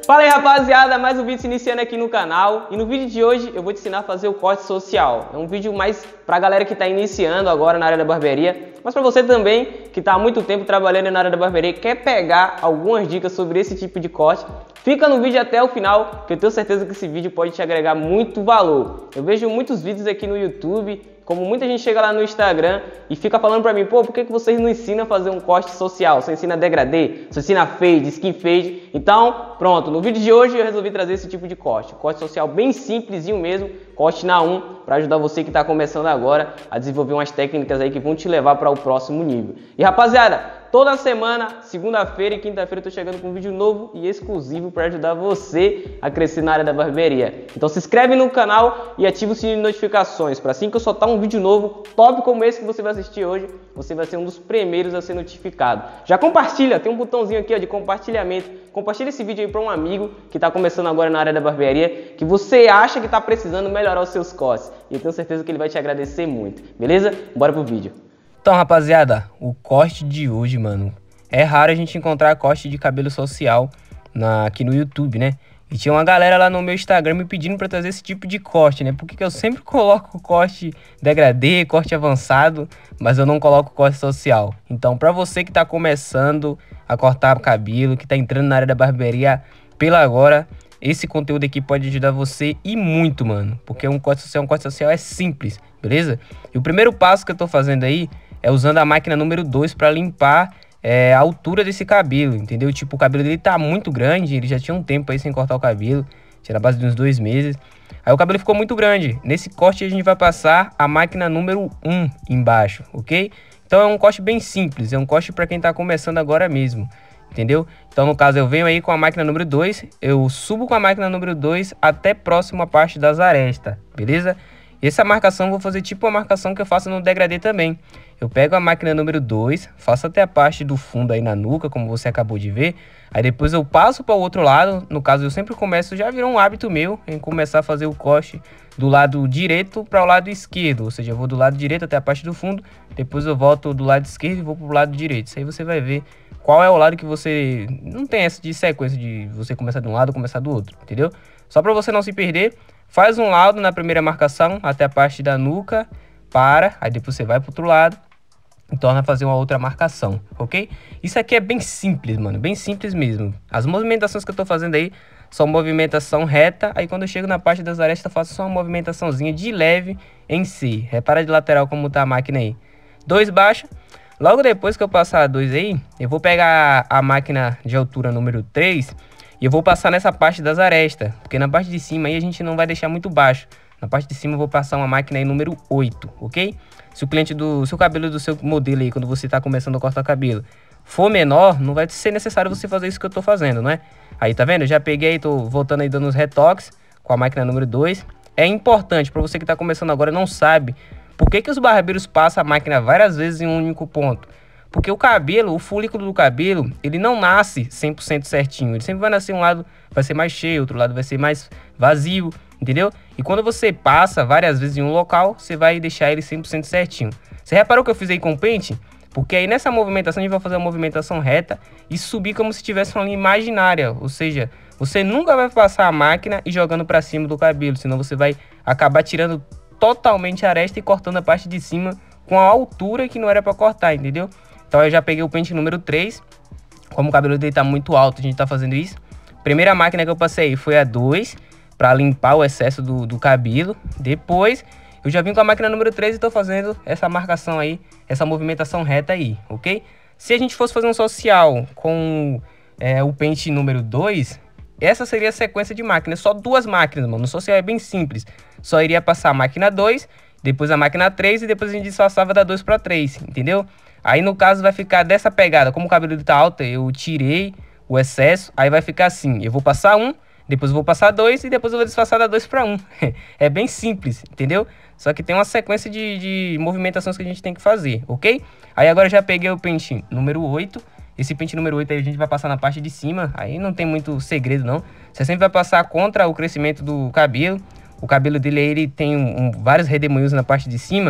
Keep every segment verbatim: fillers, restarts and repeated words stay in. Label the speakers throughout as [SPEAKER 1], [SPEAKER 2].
[SPEAKER 1] Fala aí, rapaziada, mais um vídeo se iniciando aqui no canal. E no vídeo de hoje eu vou te ensinar a fazer o corte social. É um vídeo mais pra galera que tá iniciando agora na área da barbearia, mas pra você também que tá há muito tempo trabalhando na área da barbearia e quer pegar algumas dicas sobre esse tipo de corte. Fica no vídeo até o final, que eu tenho certeza que esse vídeo pode te agregar muito valor. Eu vejo muitos vídeos aqui no YouTube, como muita gente chega lá no Instagram e fica falando pra mim, pô, por que que vocês não ensinam a fazer um corte social? Você ensina degradê, você ensina fade, skin fade. Então, pronto, no vídeo de hoje eu resolvi trazer esse tipo de corte. Corte social bem simplesinho mesmo, corte na um, para ajudar você que está começando agora a desenvolver umas técnicas aí que vão te levar para o próximo nível. E rapaziada, toda semana, segunda-feira e quinta-feira eu tô chegando com um vídeo novo e exclusivo para ajudar você a crescer na área da barbearia. Então se inscreve no canal e ativa o sininho de notificações, para assim que eu soltar um vídeo novo, top como esse que você vai assistir hoje, você vai ser um dos primeiros a ser notificado. Já compartilha, tem um botãozinho aqui ó, de compartilhamento. Compartilha esse vídeo aí para um amigo que está começando agora na área da barbearia, que você acha que está precisando melhorar os seus cortes. E eu tenho certeza que ele vai te agradecer muito, beleza? Bora pro vídeo.
[SPEAKER 2] Então, rapaziada, o corte de hoje, mano, é raro a gente encontrar corte de cabelo social na, aqui no YouTube, né? E tinha uma galera lá no meu Instagram me pedindo para trazer esse tipo de corte, né? Porque eu sempre coloco corte degradê, corte avançado, mas eu não coloco corte social. Então, para você que tá começando a cortar cabelo, que tá entrando na área da barbearia pela agora, esse conteúdo aqui pode ajudar você e muito, mano. Porque um corte social, um corte social é simples, beleza? E o primeiro passo que eu tô fazendo aí é usando a máquina número dois para limpar é, a altura desse cabelo, entendeu? Tipo, o cabelo dele tá muito grande, ele já tinha um tempo aí sem cortar o cabelo, tinha na base de uns dois meses. Aí o cabelo ficou muito grande. Nesse corte a gente vai passar a máquina número um embaixo, ok? Então é um corte bem simples, é um corte para quem tá começando agora mesmo, entendeu? Então no caso eu venho aí com a máquina número dois, eu subo com a máquina número dois até próximo à parte das arestas, beleza? Essa marcação eu vou fazer tipo a marcação que eu faço no degradê também. Eu pego a máquina número dois, faço até a parte do fundo aí na nuca, como você acabou de ver. Aí depois eu passo para o outro lado. No caso eu sempre começo, já virou um hábito meu, em começar a fazer o corte do lado direito para o lado esquerdo. Ou seja, eu vou do lado direito até a parte do fundo, depois eu volto do lado esquerdo e vou para o lado direito. Isso aí você vai ver qual é o lado que você... Não tem essa de sequência de você começar de um lado e começar do outro, entendeu? Só para você não se perder, faz um lado na primeira marcação até a parte da nuca, para, aí depois você vai para o outro lado e torna a fazer uma outra marcação, ok? Isso aqui é bem simples, mano, bem simples mesmo. As movimentações que eu tô fazendo aí são movimentação reta, aí quando eu chego na parte das arestas eu faço só uma movimentaçãozinha de leve em si. Repara de lateral como tá a máquina aí. Dois baixo. Logo depois que eu passar a dois aí, eu vou pegar a máquina de altura número três e eu vou passar nessa parte das arestas, porque na parte de cima aí a gente não vai deixar muito baixo. Na parte de cima eu vou passar uma máquina aí número oito, ok? Se o cliente do seu cabelo do seu modelo aí, quando você está começando a cortar cabelo, for menor, não vai ser necessário você fazer isso que eu tô fazendo, né? Aí, tá vendo? Eu já peguei, tô voltando aí dando os retoques com a máquina número dois. É importante para você que está começando agora e não sabe por que que os barbeiros passam a máquina várias vezes em um único ponto. Porque o cabelo, o folículo do cabelo, ele não nasce cem por cento certinho. Ele sempre vai nascer um lado, vai ser mais cheio, outro lado vai ser mais vazio, entendeu? E quando você passa várias vezes em um local, você vai deixar ele cem por cento certinho. Você reparou que eu fiz aí com o pente? Porque aí nessa movimentação a gente vai fazer uma movimentação reta e subir como se tivesse uma linha imaginária. Ou seja, você nunca vai passar a máquina e jogando para cima do cabelo, senão você vai acabar tirando totalmente a aresta e cortando a parte de cima com a altura que não era para cortar, entendeu? Então eu já peguei o pente número três, como o cabelo dele tá muito alto, a gente tá fazendo isso. Primeira máquina que eu passei foi a dois, para limpar o excesso do, do cabelo. Depois eu já vim com a máquina número três e tô fazendo essa marcação aí, essa movimentação reta aí, ok? Se a gente fosse fazer um social com é, o pente número dois, essa seria a sequência de máquinas, só duas máquinas, mano. O social é bem simples, só iria passar a máquina dois, depois a máquina três e depois a gente disfarçava da dois para três, entendeu? Aí no caso vai ficar dessa pegada, como o cabelo tá alto, eu tirei o excesso, aí vai ficar assim, eu vou passar um, depois eu vou passar dois e depois eu vou disfarçar da dois para um. É bem simples, entendeu? Só que tem uma sequência de, de movimentações que a gente tem que fazer, ok? Aí agora eu já peguei o pente número oito. Esse pente número oito aí a gente vai passar na parte de cima. Aí não tem muito segredo não. Você sempre vai passar contra o crescimento do cabelo. O cabelo dele aí, ele tem um, um, vários redemoinhos na parte de cima.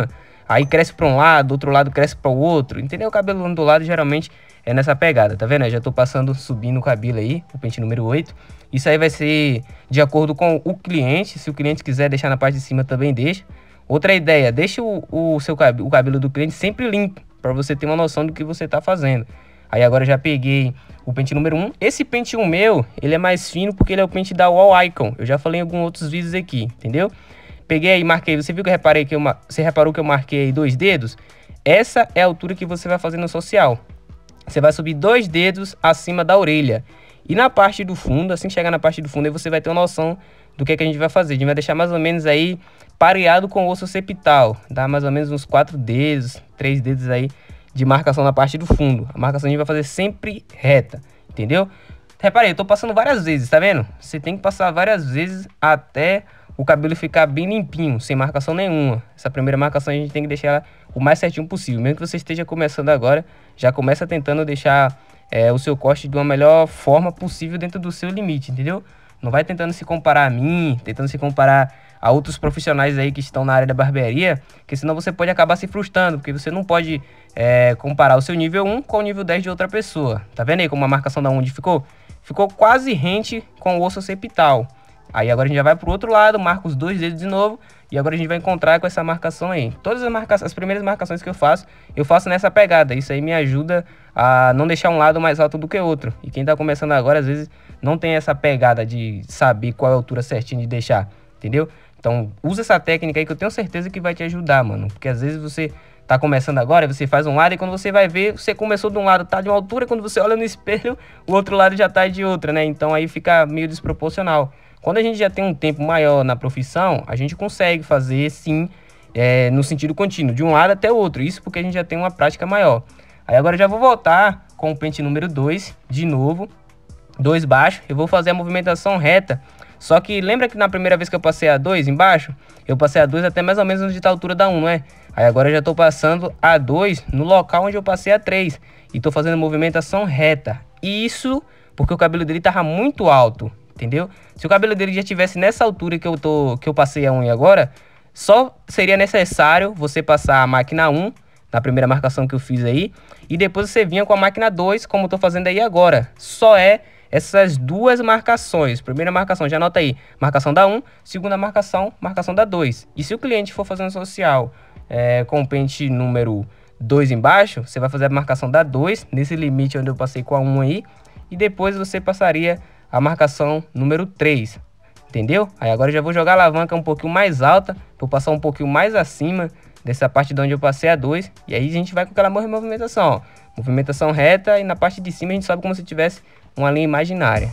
[SPEAKER 2] aí cresce para um lado, outro lado cresce para o outro, entendeu? O cabelo ondulado geralmente é nessa pegada, tá vendo? Eu já tô passando, subindo o cabelo aí, o pente número oito. Isso aí vai ser de acordo com o cliente, se o cliente quiser deixar na parte de cima também deixa. Outra ideia, deixa o, o seu cabelo, o cabelo do cliente sempre limpo, para você ter uma noção do que você tá fazendo. Aí agora eu já peguei o pente número um. Esse pente um meu, ele é mais fino porque ele é o pente da Wall Icon. Eu já falei em alguns outros vídeos aqui, entendeu? Peguei aí, marquei, você viu que eu reparei que eu, você reparou que eu marquei aí dois dedos? Essa é a altura que você vai fazer no social. Você vai subir dois dedos acima da orelha. E na parte do fundo, assim que chegar na parte do fundo, aí você vai ter uma noção do que, é que a gente vai fazer. A gente vai deixar mais ou menos aí pareado com o osso occipital. Dá mais ou menos uns quatro dedos, três dedos aí de marcação na parte do fundo. A marcação a gente vai fazer sempre reta, entendeu? Reparei, eu tô passando várias vezes, tá vendo? Você tem que passar várias vezes até o cabelo ficar bem limpinho, sem marcação nenhuma. Essa primeira marcação a gente tem que deixar ela o mais certinho possível. Mesmo que você esteja começando agora, já começa tentando deixar é, o seu corte de uma melhor forma possível dentro do seu limite, entendeu? Não vai tentando se comparar a mim, tentando se comparar a outros profissionais aí que estão na área da barbearia, que senão você pode acabar se frustrando, porque você não pode é, comparar o seu nível um com o nível dez de outra pessoa. Tá vendo aí como a marcação da onde ficou? Ficou quase rente com o osso occipital. Aí agora a gente já vai pro outro lado, marca os dois dedos de novo, e agora a gente vai encontrar com essa marcação aí. Todas as marcações, as primeiras marcações que eu faço, eu faço nessa pegada. Isso aí me ajuda a não deixar um lado mais alto do que o outro. E quem tá começando agora, às vezes, não tem essa pegada de saber qual é a altura certinha de deixar, entendeu? Então, usa essa técnica aí que eu tenho certeza que vai te ajudar, mano. Porque às vezes você tá começando agora, você faz um lado e quando você vai ver, você começou de um lado, tá de uma altura, quando você olha no espelho, o outro lado já tá de outra, né? Então aí fica meio desproporcional. Quando a gente já tem um tempo maior na profissão, a gente consegue fazer sim, é, no sentido contínuo, de um lado até o outro. Isso porque a gente já tem uma prática maior. Aí agora eu já vou voltar com o pente número dois, de novo, dois baixo. Eu vou fazer a movimentação reta. Só que lembra que na primeira vez que eu passei a dois embaixo, eu passei a dois até mais ou menos onde está a altura da um, não é? Aí agora eu já estou passando a dois no local onde eu passei a três. E estou fazendo movimentação reta. Isso porque o cabelo dele estava muito alto. Entendeu? Se o cabelo dele já estivesse nessa altura que eu, tô, que eu passei a unha agora, só seria necessário você passar a máquina um, na primeira marcação que eu fiz aí, e depois você vinha com a máquina dois, como eu tô fazendo aí agora. Só é essas duas marcações. Primeira marcação, já anota aí, marcação da um, segunda marcação, marcação da dois. E se o cliente for fazendo social é, com o pente número dois embaixo, você vai fazer a marcação da dois, nesse limite onde eu passei com a um aí, e depois você passaria a marcação número três, entendeu? Aí agora eu já vou jogar a alavanca um pouquinho mais alta, para passar um pouquinho mais acima dessa parte de onde eu passei a dois, e aí a gente vai com aquela movimentação, ó. Movimentação reta, e na parte de cima a gente sobe como se tivesse uma linha imaginária.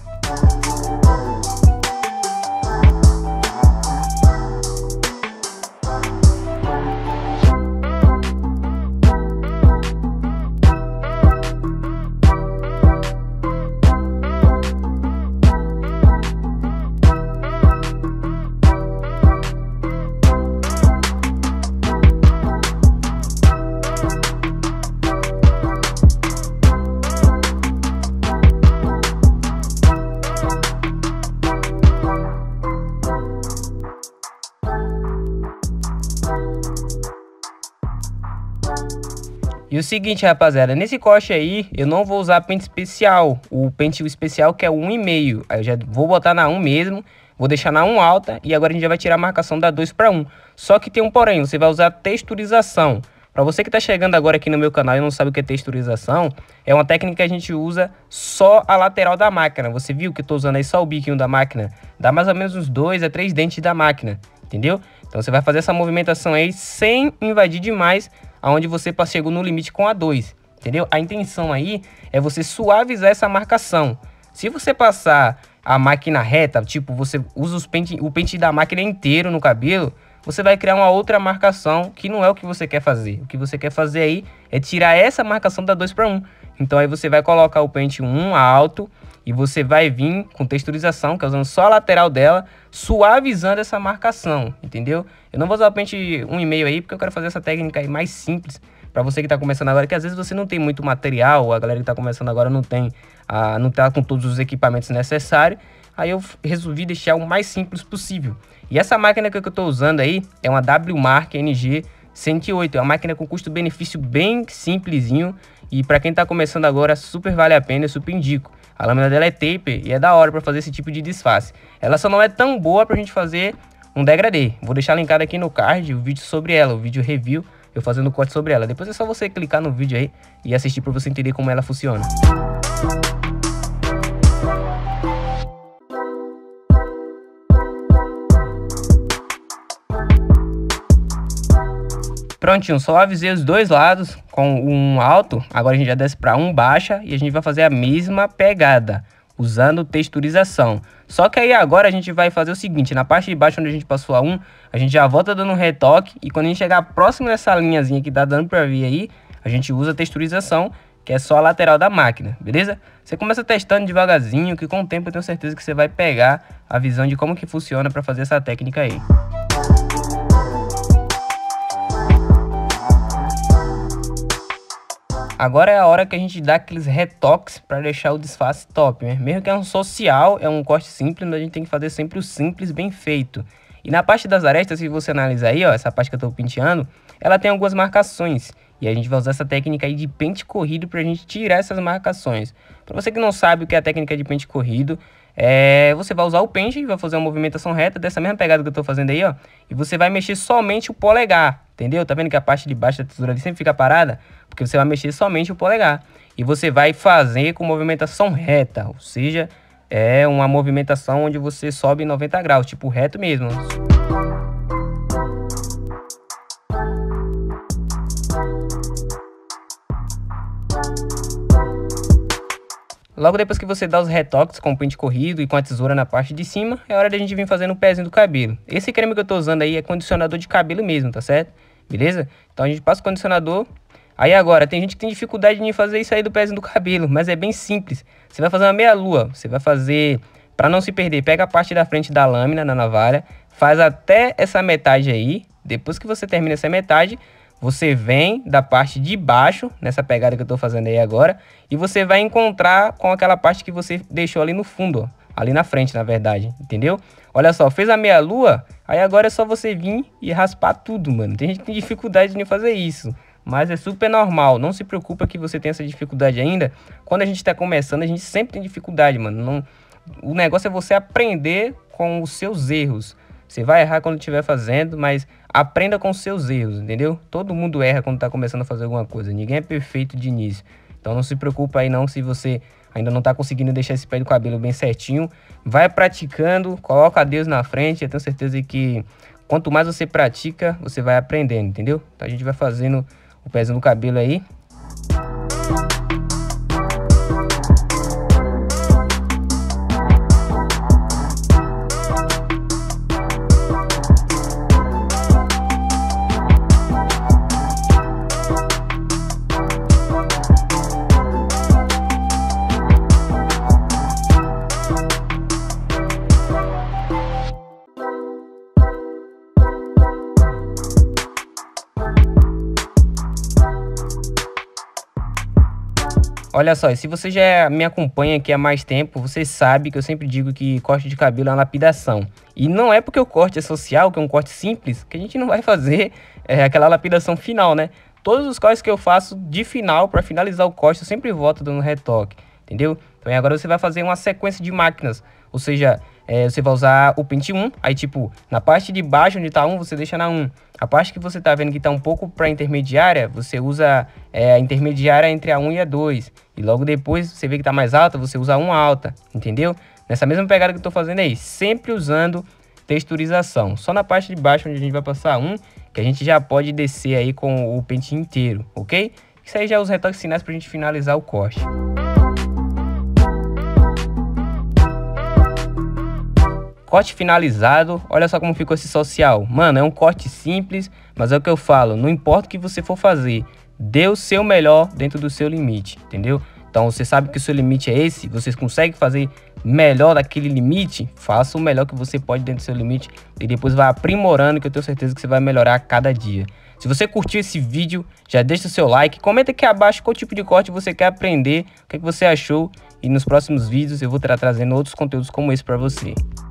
[SPEAKER 2] E o seguinte, rapaziada, nesse corte aí, eu não vou usar pente especial. O pente especial que é o um e meio. Aí eu já vou botar na um mesmo, vou deixar na um alta e agora a gente já vai tirar a marcação da dois para um. Só que tem um porém, você vai usar texturização. Para você que tá chegando agora aqui no meu canal e não sabe o que é texturização, é uma técnica que a gente usa só a lateral da máquina. Você viu que eu tô usando aí só o biquinho da máquina? Dá mais ou menos uns dois a três dentes da máquina, entendeu? Então você vai fazer essa movimentação aí sem invadir demais aonde você chegou no limite com a dois, entendeu? A intenção aí é você suavizar essa marcação. Se você passar a máquina reta, tipo, você usa os pente, o pente da máquina inteiro no cabelo, você vai criar uma outra marcação que não é o que você quer fazer. O que você quer fazer aí é tirar essa marcação da dois para um. Então aí você vai colocar o pente um alto e você vai vir com texturização, que é usando só a lateral dela, suavizando essa marcação, entendeu? Eu não vou usar o pente um e meio aí, porque eu quero fazer essa técnica aí mais simples, para você que está começando agora, que às vezes você não tem muito material, a galera que está começando agora não tem, a, não tá com todos os equipamentos necessários, aí eu resolvi deixar o mais simples possível. E essa máquina que eu estou usando aí é uma W Mark N G cento e oito. É uma máquina com custo-benefício bem simplesinho e para quem tá começando agora super vale a pena, eu super indico. A lâmina dela é taper e é da hora para fazer esse tipo de disfarce. Ela só não é tão boa pra gente fazer um degradê. Vou deixar linkado aqui no card o vídeo sobre ela, o vídeo review, eu fazendo corte sobre ela. Depois é só você clicar no vídeo aí e assistir para você entender como ela funciona. Prontinho, só avisei os dois lados com um alto, agora a gente já desce para um baixa e a gente vai fazer a mesma pegada, usando texturização. Só que aí agora a gente vai fazer o seguinte, na parte de baixo onde a gente passou a um, a gente já volta dando um retoque e quando a gente chegar próximo dessa linhazinha que tá dando para ver aí, a gente usa a texturização, que é só a lateral da máquina, beleza? Você começa testando devagarzinho, que com o tempo eu tenho certeza que você vai pegar a visão de como que funciona para fazer essa técnica aí. Agora é a hora que a gente dá aqueles retoques para deixar o disfarce top, né? Mesmo que é um social, é um corte simples, mas a gente tem que fazer sempre o simples bem feito. E na parte das arestas, se você analisar aí, ó, essa parte que eu tô penteando, ela tem algumas marcações. E a gente vai usar essa técnica aí de pente corrido para a gente tirar essas marcações. Para você que não sabe o que é a técnica de pente corrido, é, você vai usar o pente e vai fazer uma movimentação reta dessa mesma pegada que eu tô fazendo aí, ó. E você vai mexer somente o polegar, entendeu? Tá vendo que a parte de baixo da tesoura ali sempre fica parada? Porque você vai mexer somente o polegar. E você vai fazer com movimentação reta, ou seja, é uma movimentação onde você sobe noventa graus, tipo reto mesmo. Logo depois que você dá os retoques com o pente corrido e com a tesoura na parte de cima, é hora da gente vir fazendo o pezinho do cabelo. Esse creme que eu tô usando aí é condicionador de cabelo mesmo, tá certo? Beleza? Então a gente passa o condicionador. Aí agora, tem gente que tem dificuldade em fazer isso aí do pezinho do cabelo, mas é bem simples. Você vai fazer uma meia lua, você vai fazer, para não se perder, pega a parte da frente da lâmina na navalha, faz até essa metade aí. Depois que você termina essa metade, você vem da parte de baixo, nessa pegada que eu tô fazendo aí agora, e você vai encontrar com aquela parte que você deixou ali no fundo, ó, ali na frente, na verdade, entendeu? Olha só, fez a meia lua, aí agora é só você vir e raspar tudo, mano. Tem gente que tem dificuldade de fazer isso, mas é super normal. Não se preocupa que você tem essa dificuldade ainda. Quando a gente tá começando, a gente sempre tem dificuldade, mano. Não... O negócio é você aprender com os seus erros. Você vai errar quando estiver fazendo, mas aprenda com os seus erros, entendeu? Todo mundo erra quando tá começando a fazer alguma coisa. Ninguém é perfeito de início. Então não se preocupa aí não se você ainda não tá conseguindo deixar esse pé do cabelo bem certinho. Vai praticando, coloca Deus na frente. Eu tenho certeza que quanto mais você pratica, você vai aprendendo, entendeu? Então a gente vai fazendo o pezinho do cabelo aí. Olha só, se você já me acompanha aqui há mais tempo, você sabe que eu sempre digo que corte de cabelo é uma lapidação. E não é porque o corte é social, que é um corte simples, que a gente não vai fazer é, aquela lapidação final, né? Todos os cortes que eu faço de final, para finalizar o corte, eu sempre volto dando retoque, entendeu? Então agora você vai fazer uma sequência de máquinas, ou seja, é, você vai usar o pente um, aí tipo, na parte de baixo onde tá um, você deixa na um. A parte que você tá vendo que tá um pouco para intermediária, você usa é, a intermediária entre a um e a dois. E logo depois, você vê que tá mais alta, você usa um alta, entendeu? Nessa mesma pegada que eu tô fazendo aí, sempre usando texturização. Só na parte de baixo onde a gente vai passar um, que a gente já pode descer aí com o pente inteiro, ok? Isso aí já é os retoques finais pra gente finalizar o corte. Corte finalizado, olha só como ficou esse social. Mano, é um corte simples, mas é o que eu falo, não importa o que você for fazer, dê o seu melhor dentro do seu limite, entendeu? Então você sabe que o seu limite é esse, você consegue fazer melhor daquele limite, faça o melhor que você pode dentro do seu limite e depois vai aprimorando, que eu tenho certeza que você vai melhorar a cada dia. Se você curtiu esse vídeo, já deixa o seu like, comenta aqui abaixo qual tipo de corte você quer aprender, o que, é que você achou, e nos próximos vídeos eu vou estar trazendo outros conteúdos como esse para você.